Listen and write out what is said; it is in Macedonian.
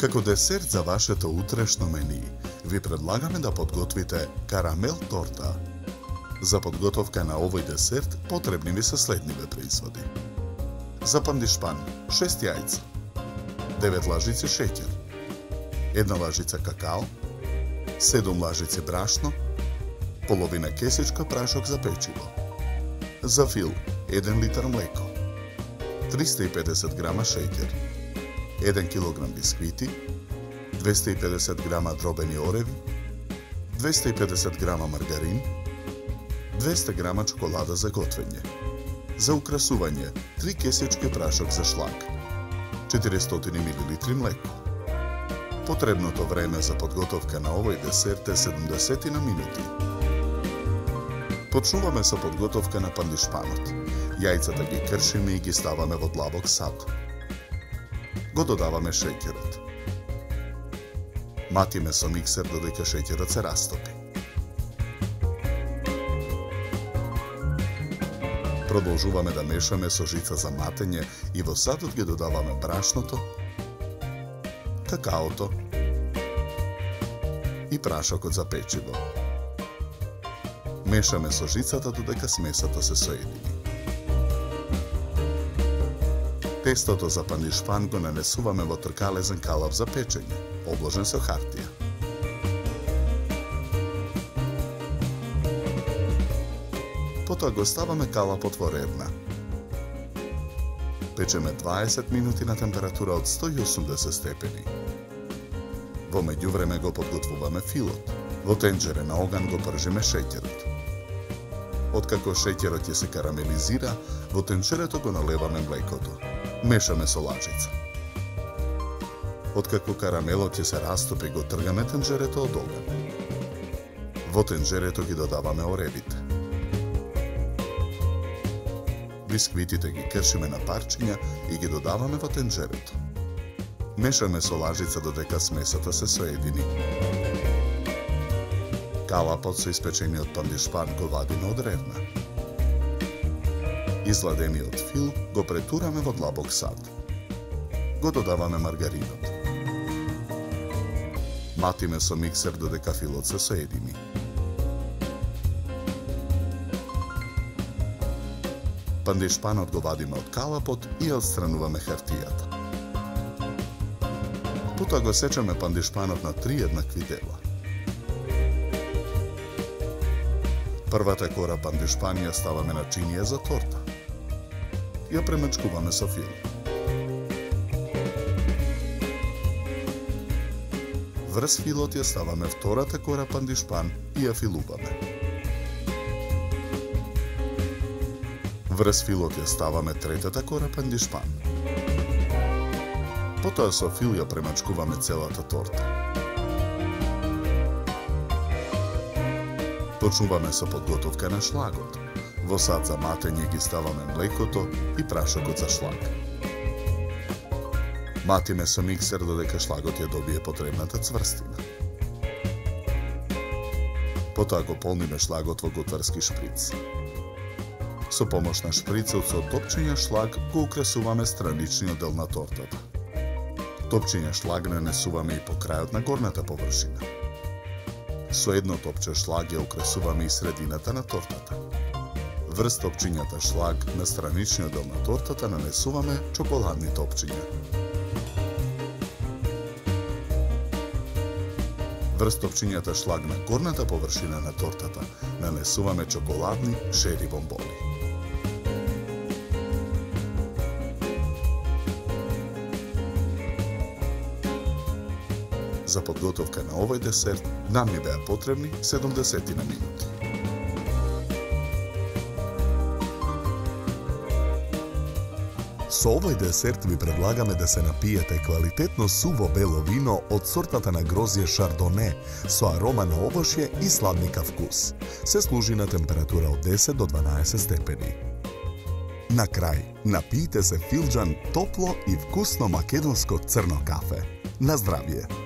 Како десерт за вашето утрешно мени, ви предлагаме да подготвите карамел торта. За подготовка на овој десерт потребни ви се следниве производи. За пандишпан 6 јајца, 9 лажици шеќер, 1 лажица какао, 7 лажици брашно, половина кесичка прашок за печиво. За фил 1 литар млеко, 350 грама шеќер, 1 кг бисквити, 250 грама дробени ореви, 250 грама маргарин, 200 грама чоколада за готвење. За украсување 3 кесички прашок за шлаг, 400 мл млеко. Потребното време за подготовка на овој десерт е 70 минути. Почнуваме со подготовка на пандишпанот. Јајцата ги кршиме и ги ставаме во длабок сад. Го додаваме шеќерот. Матиме со миксер додека шеќерот се растопи. Продолжуваме да мешаме со жица за матење и во садот ги додаваме брашното, какаото и прашокот за печиво. Мешаме со жицата додека смесата се соедини. Тестото за пандишпан го нанесуваме во тркалезен калап за печење, обложен со хартија. Потоа го ставаме калапот во ревна. Печеме 20 минути на температура од 180 степени. Во меѓувреме го подготвуваме филот. Во тенџере на оган го пржиме шеќерот. Откако шеќерот ќе се карамелизира, во тенџерето го налеваме млекото. Мешаме со лажица. Откако карамелот ќе се растопи, го тргаме тенџерето од оган. Во тенџерето ги додаваме оревите. Бисквитите ги кршиме на парчиња и ги додаваме во тенџерето. Мешаме со лажица додека смесата се соедини. Калапот со испечениот пандишпан го вадиме од ревна. Изладениот фил го претураме во длабок сад. Го додаваме маргаринот. Матиме со миксер додека филот се соедини. Пандишпанот го вадиме од калапот и отстрануваме хартијата. Потоа го сечеме пандишпанот на 3 еднакви дела. Првата кора пандишпан ја ставаме на чинија за торта. Ја премачкуваме со фил. Врз филот ја ставаме втората кора пандишпан и ја филуваме. Врз филот ја ставаме третата кора пандишпан. Потоа со фил ја премачкуваме целата торта. Почнуваме со подготовка на шлагот. Во сад за матење ги ставаме млекото и прашокот за шлаг. Матиме со миксер додека шлагот ја добие потребната цврстина. Потоа го полниме шлагот во готварски шприц. Со помош на шприцот со топчиња шлаг го украсуваме страничниот дел на тортата. Топчиња шлаг нанесуваме и по крајот на горната површина. Со едно топче шлаг ја украсуваме и средината на тортата. Врз топчињата шлаг на страничниот дел на тортата нанесуваме чоколадни топчиња. Врз топчињата шлаг на горната површина на тортата нанесуваме чоколадни шери бомбони. За подготовка на овој десерт нам ни беа потребни 70 минути. Со овој десерт ви предлагаме да се напиете квалитетно суво бело вино од сортата на грозје Шардоне со арома на овошје и сладникав вкус. Се служи на температура од 10 до 12 степени. На крај, напијте се филџан топло и вкусно македонско црно кафе. На здравје!